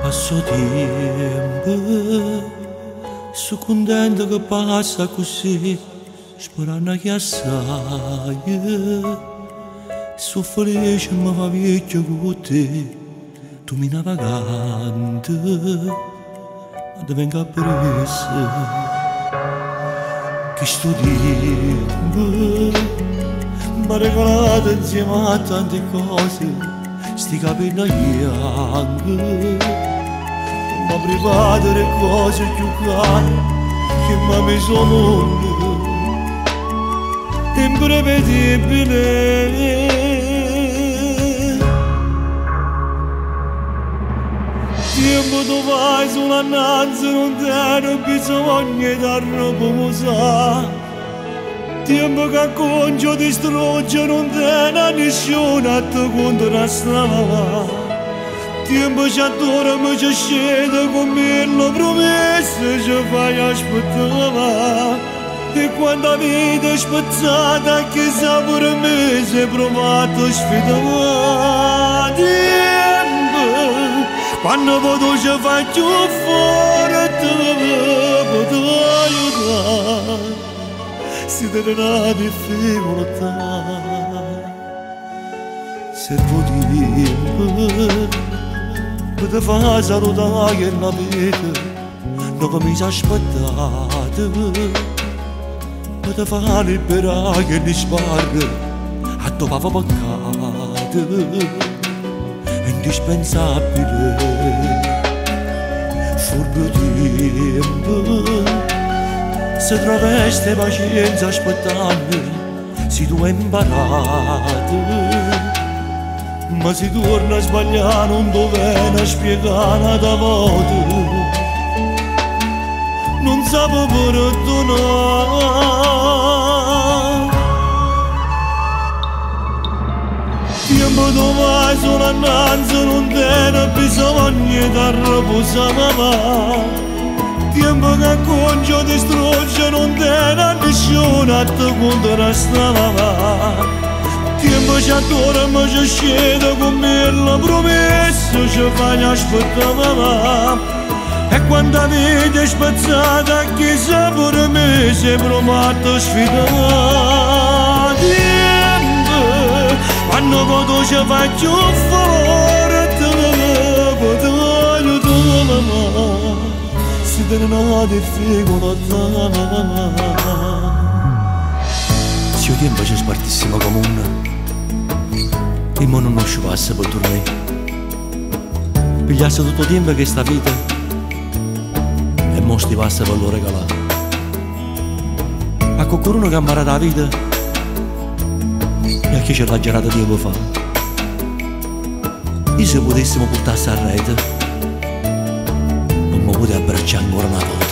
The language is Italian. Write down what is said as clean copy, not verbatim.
Passo tempo, sono contento che passa così, sperando che assai. Sono felice mi fa vecchio con te, tu mi navigante, ma ti vengo appresso. Che sto tempo mi ha regalato insieme a tante cose, sti capelli bianchi. Mi ha privato le cose più care che mi ha messo al mondo, imprevedibile. Tempo tu vai sulla nanza, non ti hanno bisogno di riposare. Tempo che concio ti strugge, non ti hanno nessuno a te contrastare. Tempo che adora mi ci scende con mille promesse ci fai aspettare. E quando la vita è spezzata chissà per me si è provato a sfidare. Tempo, quando vedo ci fai più forte potrò aiutare. Si te ne ha difficoltà. Servo tempo per te far salutare che la vita non mi si è aspettata, per te far liberare che li sbarra a dove avevo peccato. È indispensabile furbo tempo, se troveste pazienza aspettando si tu è imparato. Ma si torna a sbagliare non doveva spiegare da volte, non sapevo perdonare. Tempo tu vai sulla nanza, non tiene bisogno di riposare. Tempo che concio ti strugge, non tiene nessuno a te contrastare. Tempo che adora mi ci scende con mille promesse ci fai aspettare. E quando la vita è spezzata chissà per me si è provato a sfidare. Tempo, quando vedo ci fai più forte potrò aiutare. Si te ne ha difficoltà. Se il tempo ci spartissimo comune, il mondo non ci passa per tornare. Pigliasse tutto il tempo che sta vita e mo sti passa per lo regalare. A qualcuno che ha imparato la vita e a chi ce l'ha girato tempo fa. E se potessimo portarsi a rete, non mi poteva abbracciare ancora una volta.